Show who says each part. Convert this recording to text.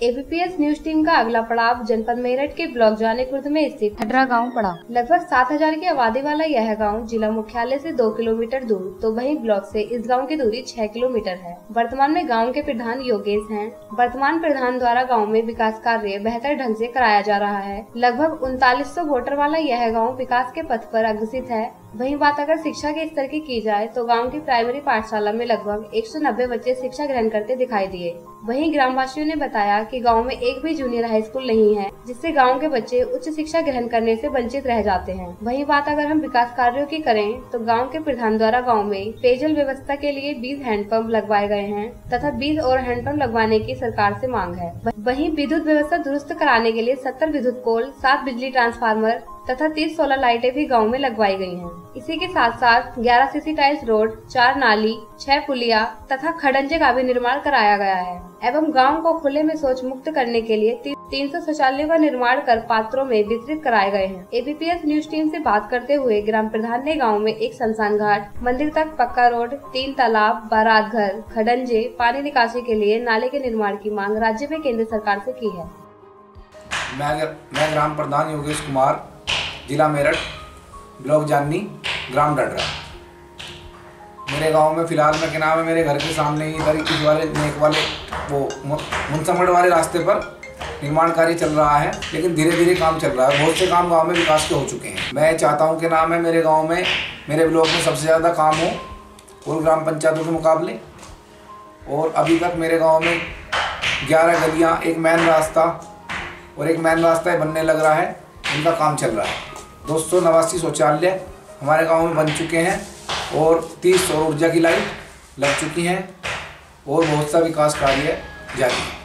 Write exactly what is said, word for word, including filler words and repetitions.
Speaker 1: ABPS news team का अगला पड़ाव जनपद मेरठ के ब्लॉक जानीखुर्द में स्थित ठडरा गांव पड़ा। लगभग सात हजार की आबादी वाला यह गांव जिला मुख्यालय से दो किलोमीटर दूर तो वहीं ब्लॉक से इस गांव की दूरी छह किलोमीटर है। वर्तमान में गांव के प्रधान योगेश हैं। वर्तमान प्रधान द्वारा गांव में विकास कार्य बेहतर ढंग से कराया जा रहा है। लगभग उनतालीस सौ वोटर वाला यह गाँव विकास के पथ पर अग्रसित है। वहीं बात अगर शिक्षा के स्तर की की जाए तो गांव की प्राइमरी पाठशाला में लगभग एक सौ नब्बे बच्चे शिक्षा ग्रहण करते दिखाई दिए। वहीं ग्रामवासियों ने बताया कि गांव में एक भी जूनियर हाई स्कूल नहीं है, जिससे गांव के बच्चे उच्च शिक्षा ग्रहण करने से वंचित रह जाते हैं। वहीं बात अगर हम विकास कार्यों की करें तो गांव के प्रधान द्वारा गांव में पेयजल व्यवस्था के लिए बीस हैंडपंप लगवाए गए हैं तथा बीस और हैंडपंप लगवाने की सरकार से मांग है। वहीं विद्युत व्यवस्था दुरुस्त कराने के लिए सत्तर विद्युत पोल, सात बिजली ट्रांसफार्मर तथा तीस सोलर लाइटें भी गांव में लगवाई गई हैं। इसी के साथ साथ ग्यारह सीसी टाइल्स रोड, चार नाली, छह पुलिया तथा खड़ंजे का भी निर्माण कराया गया है एवं गांव को खुले में शौच मुक्त करने के लिए ती, तीन सौ शौचालयों का निर्माण कर पात्रों में वितरित कराए गए हैं। एबीपीएस न्यूज टीम से बात करते हुए ग्राम प्रधान ने गाँव में एक शमशान घाट, मंदिर तक पक्का रोड, तीन तालाब, बारात घर, खड़ंजे, पानी निकासी के लिए नाले के निर्माण की मांग राज्य में केंद्र सरकार से की है।
Speaker 2: मैं मैं ग्राम प्रधान योगेश कुमार, जिला मेरठ, ब्लॉक जानी, ग्राम डडरा। मेरे गांव में फिलहाल में क्या नाम है, मेरे घर के सामने ही इधर इस वाले नेक वाले वो मुनसमड़ वाले रास्ते पर निर्माण कार्य चल रहा है, लेकिन धीरे धीरे काम चल रहा है। बहुत से काम गांव में विकास के हो चुके हैं। मैं चाहता हूं कि नाम है मेरे गांव में, मेरे ब्लॉक में सबसे ज़्यादा काम हो और ग्राम पंचायतों के मुकाबले। और अभी तक मेरे गाँव में ग्यारह गलियाँ, एक मेन रास्ता और एक मेन रास्ता बनने लग रहा है, इनका काम चल रहा है। दो सौ नवासी शौचालय हमारे गांव में बन चुके हैं और तीस सौर ऊर्जा की लाइट लग चुकी हैं और बहुत सा विकास कार्य जारी है।